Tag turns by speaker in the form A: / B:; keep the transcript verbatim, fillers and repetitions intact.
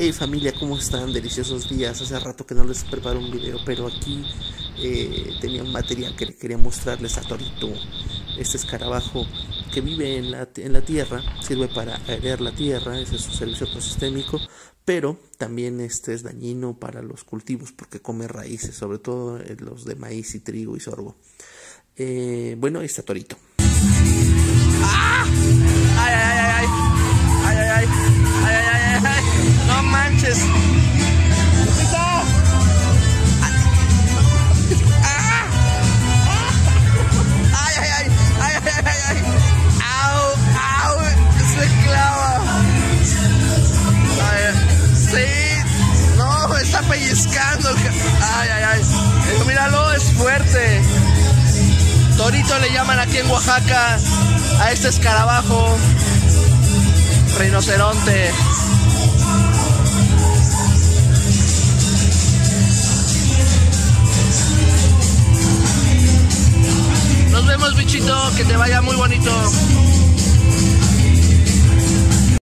A: Hey familia, ¿cómo están? Deliciosos días. Hace rato que no les preparo un video, pero aquí eh, tenía un material que quería mostrarles a Torito. Este escarabajo que vive en la, en la tierra, sirve para aerear la tierra, ese es su servicio ecosistémico, pero también este es dañino para los cultivos porque come raíces, sobre todo los de maíz y trigo y sorgo. Eh, bueno, ahí está Torito.
B: ¡Ah! ¡Ay, ay, ay, ay! ¡Ay, ay, ay! ¡Ay, ay, ay, ay! ¡No manches! ¡Ah! ¡Ah! ¡Ay, ay, ay! ¡Ay, ay, ay, ay! ¡Au! ¡Au! ¡Se clava! Ay, ¡sí! ¡No! ¡Me está pellizcando! ¡Ay, ay, ay! Pero míralo, es fuerte. Torito le llaman aquí en Oaxaca a este escarabajo, rinoceronte. Nos vemos, bichito, que te vaya muy bonito.